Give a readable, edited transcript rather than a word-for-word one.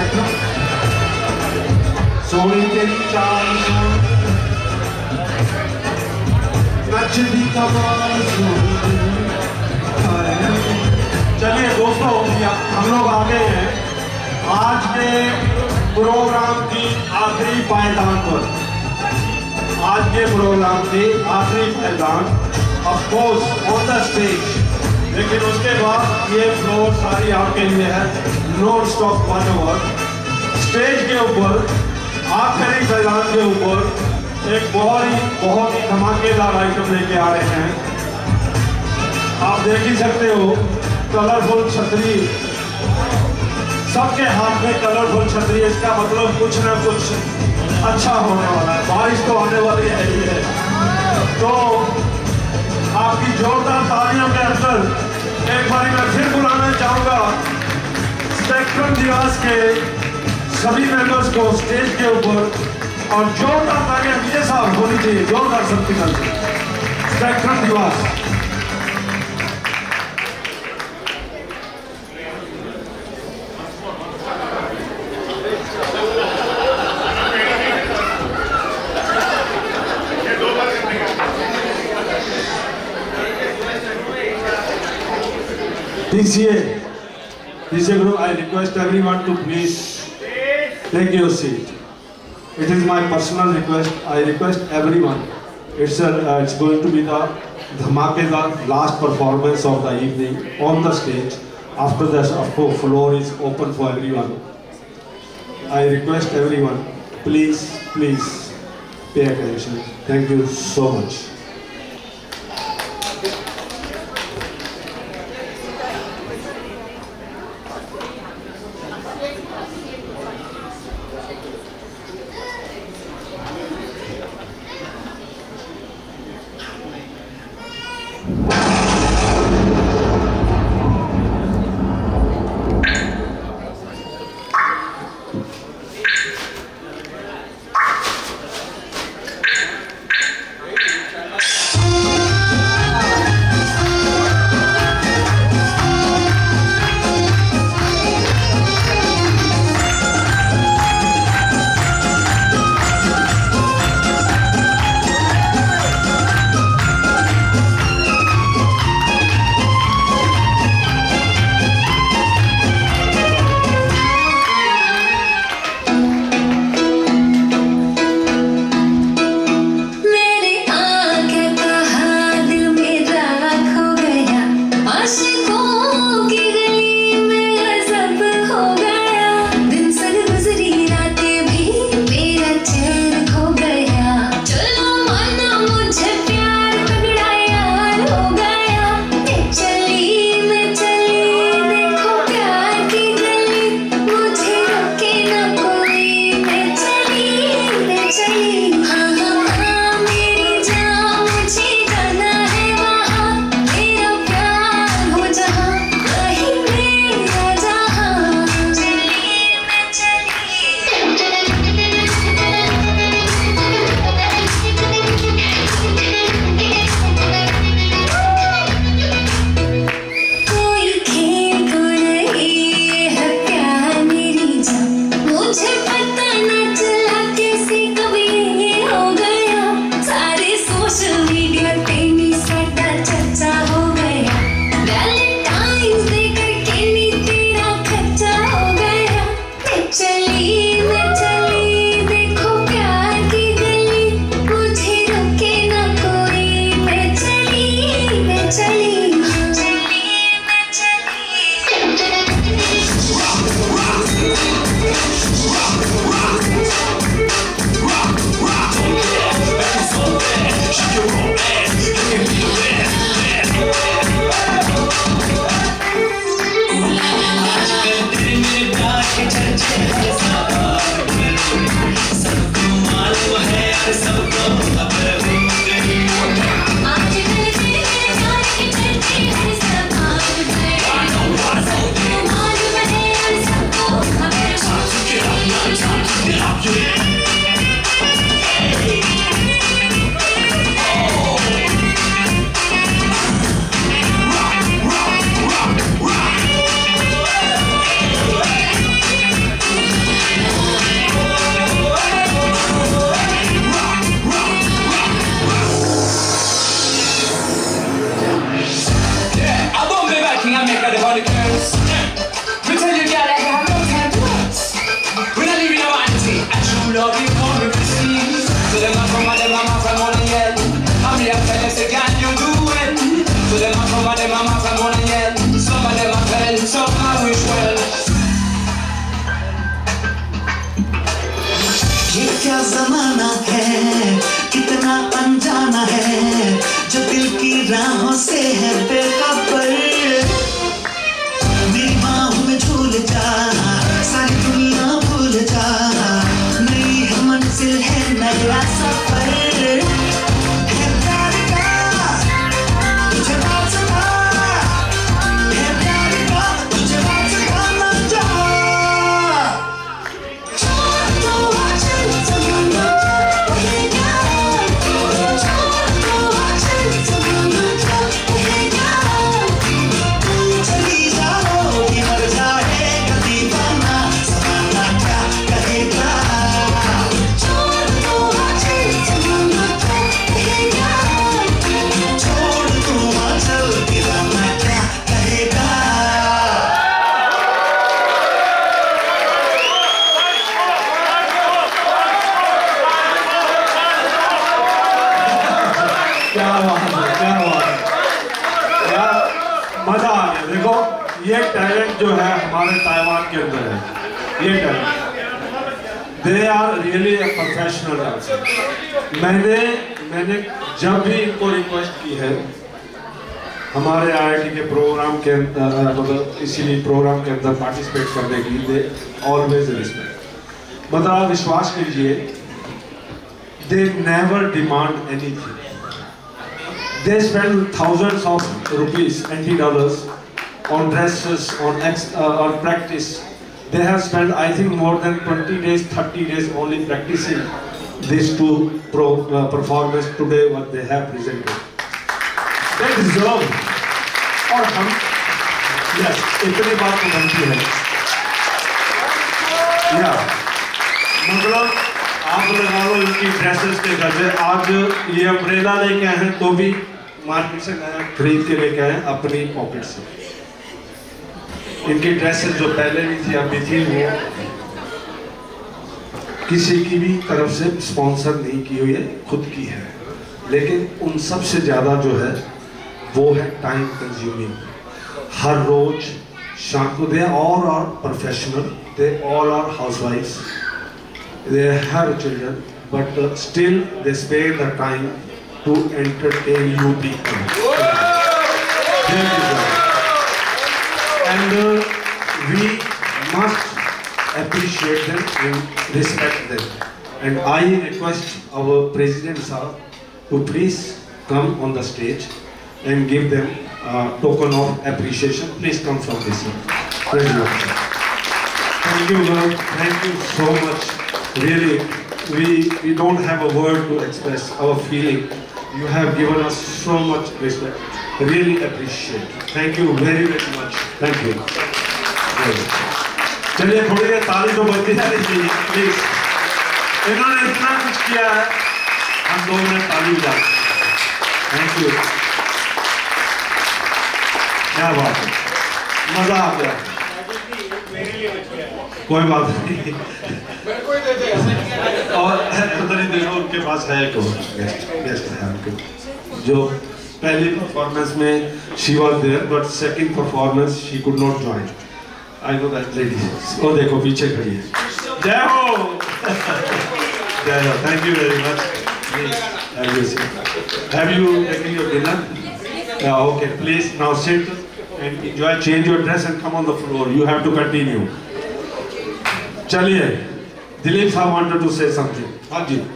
Spectrum. Soni तेरी चाल नचदी कमाल। चलिए दोस्तों, हम लोग आ गए हैं आज के प्रोग्राम की आखिरी पायदान पर। आज के प्रोग्राम की आखिरी पायदान of course on the stage, लेकिन उसके बाद ये फ्लोर सारी आपके लिए है नॉन स्टॉप 1 आवर। स्टेज के ऊपर आखिरी पायदान के ऊपर एक बहुत ही धमाकेदार आइटम लेके आ रहे हैं। आप देख ही सकते हो, कलरफुल छतरी, सबके हाथ में कलरफुल छतरी। इसका मतलब कुछ ना कुछ अच्छा होने वाला है, बारिश तो आने वाली है ही है। तो आपकी जोरदार तालियों के अंदर एक बार मैं फिर बुलाना चाहूंगा स्पेक्ट्रम दिवस के सभी मेंबर्स को स्टेज के ऊपर, और जोरदार तालियां विजय साहब होनी चाहिए, जोरदार सबकी तरफ। स्पेक्ट्रम दिवस DCA group, I request everyone to please take your seat. It is my personal request. I request everyone. It's going to be the dhamakedar last performance of the evening on the stage. After that, of course, floor is open for everyone. I request everyone, please pay attention. Thank you so much. क्या जमाना है, कितना अनजाना है, जो दिल की राहों से है बेखबर। मेरी बाहों में झूल जा, सारी दुनिया भूल जा, नई है मंजिल है नया सफर। है प्यार का तुझे वास्ता, है प्यार का तुझे वास्ता ना जा। छोड़ दो आंचल ज़माना कहेगा, छोड़ दो आंचल ज़माना कहेगा। तुम चली जाओगी मर जाएगा दीवाना, ज़माना क्या कहेगा। छोड़ दो आंचल ज़माना कहेगा, छोड़ दो आंचल दीवाना क्या कहेगा। क्या बात है, क्या बात है यार, मजा आ गया। देखो ये टैलेंट जो है हमारे ताइवान के अंदर है, ये talent, they are really a professional dancer. मैंने जब भी इनको रिक्वेस्ट की है हमारे IIT के प्रोग्राम के अंदर, मतलब इसीलिए प्रोग्राम के अंदर पार्टिसिपेट करने की, दे ऑलवेज रिस्पेक्ट। मतलब आप विश्वास कीजिए, they never demand anything. They spend thousands of rupees, $20, on dresses, on practice. They have spent, I think, more than 20 days, 30 days only practicing these two performances today, what they have presented. They deserve. और हम, yes, इतनी बात तो बनती है। Yeah, मतलब आप लगा लो इनकी ड्रेसेस के गजे। आज ये अम्ब्रेला लेके आए हैं तो भी मार्केट से नया खरीद के लेके आए अपनी पॉकेट से। इनकी ड्रेसेस जो पहले भी थी अभी थी, वो किसी की भी तरफ से स्पॉन्सर नहीं की हुई है, खुद की है। लेकिन उन सब से ज़्यादा जो है वो है टाइम कंज्यूमिंग। हर रोज शाम को, they all are professional, they all are हाउसवाइफ्स, they have children, but still they spare the time to entertain you people. And we must appreciate them and respect them. And I request our President sir to please come on the stage and give them a token of appreciation. Please come from this side. President sir. Thank you, Lord. Thank you so much. Really, we don't have a word to express our feeling. You have given us so much respect. Really appreciate. Thank you very, very much. Thank you. चलिए थोड़ी देर ताली तो बजती जानी चाहिए, please. इन्होंने इतना कुछ किया है, हम 2 मिनट ताली बजाएं। थैंक यू, क्या बात है, मजा आ गया। कोई बात नहीं, और उधर ही देखो उनके पास है एक गेस्ट है उनके, जो पहली परफॉर्मेंस में she was there but second performance she could not join. I know that lady, वो देखो पीछे खड़ी है। जय हो, जय हो, thank you very much. Have you taken your dinner? Okay, please now sit and enjoy, change your dress and come on the floor. You have to continue. चलिए, दिलीप साहब wanted to say something. हाँ जी।